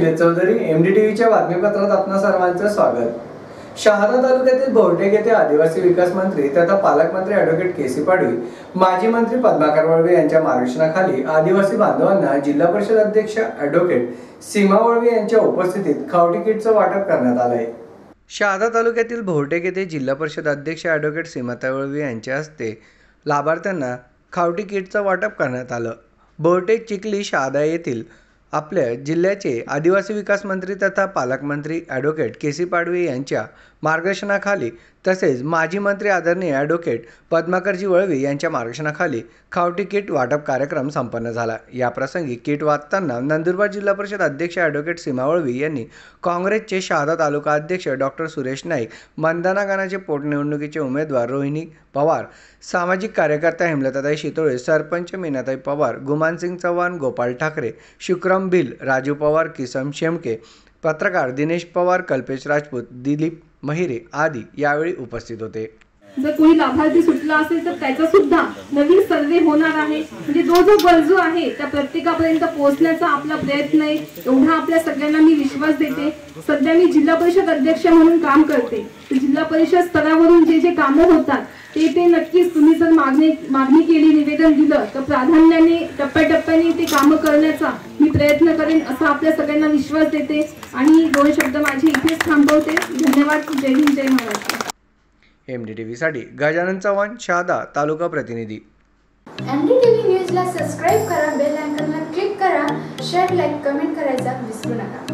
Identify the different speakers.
Speaker 1: निलेश चौधरी, MDTVच्या बातमीपत्रात आपणा सर्वांचं स्वागत। शहादा तालुक्यातील बोर्टेक येथे आदिवासी विकास मंत्री तथा पालकमंत्री ॲडव्होकेट केसी पाडवी, माजी मंत्री पद्माकर वळवे यांच्या मार्गदर्शनाखाली आदिवासी बांधवांना जिल्हा परिषद अध्यक्ष ॲडव्होकेट सीमा वळवे यांच्या उपस्थितीत खावटी किटचं वाटप करण्यात आलंय। शहादा तालुक्यातील बोर्टेक येथे जिल्हा परिषद अध्यक्ष ॲडव्होकेट सीमा वळवे यांच्या हस्ते लाभार्थ्यांना खावटी किटचं वाटप करण्यात आलं। बोर्टेक, चिखली, शहादा येथील आपल्या जिल्ह्याचे आदिवासी विकास मंत्री तथा पालकमंत्री ॲडव्होकेट केसी पाडवी यांच्या मार्गदर्शनाखाली तसेच माजी मंत्री आदरणीय ॲडव्होकेट पद्माकरजी वळवे यांच्या मार्गदर्शनाखाली खावटी किट वाटप कार्यक्रम संपन्न झाला। या प्रसंगी किट वाटताना नंदुरबार जिल्हा परिषद अध्यक्ष ॲडव्होकेट सीमा वळवे यांनी काँग्रेसचे शहादा तालुका अध्यक्ष डॉक्टर सुरेश नाईक, मंदाना गणाचे पोटनिवडणुकीचे उमेदवार रोहिणी पवार, सामाजिक कार्यकर्ता हेमलताताई शितोळे, सरपंच मीनाताई पवार, गुमानसिंग चव्हाण, गोपाल ठाकरे, शुक्रम भिल, राजू पवार, किसन शेमके, पत्रकार दिनेश पवार, कल्पेश राजपूत, दिलीप महिरे आदी यावेळी उपस्थित होते।
Speaker 2: जर कोणी लाभार्थी सुटला असेल तर त्याचा सुद्धा नवीन सर्वे होणार आहे। म्हणजे जो गरजू आहे त्या प्रत्येकापर्यंत पोहोचण्याचा आपला प्रयत्न आहे, एवढा आपल्या सगळ्यांना मी विश्वास देते। सध्या मी जिल्हा परिषद अध्यक्ष म्हणून काम करते। जिल्हा परिषद स्तरावरून जे कामं होतात ते नक्कीच तुम्ही जर मागणी केली, निवेदन दिलं तर प्राधान्याने टप्प्याटप्प्याने ते कामं करण्याचा मी प्रयत्न करेन असा आपल्या सगळ्यांना विश्वास देते आणि दोन शब्द माझे इथेच थांबवते। धन्यवाद। जय हिंद, जय महाराष्ट्र।
Speaker 1: MDTV साठी गजानन चव्हाण, शहादा तालुका प्रतिनिधी।
Speaker 3: MDTV न्यूजला सबस्क्राइब करा, बेल आयकॉनला क्लिक करा, शेअर, लाईक, कमेंट करायला विसरू नका।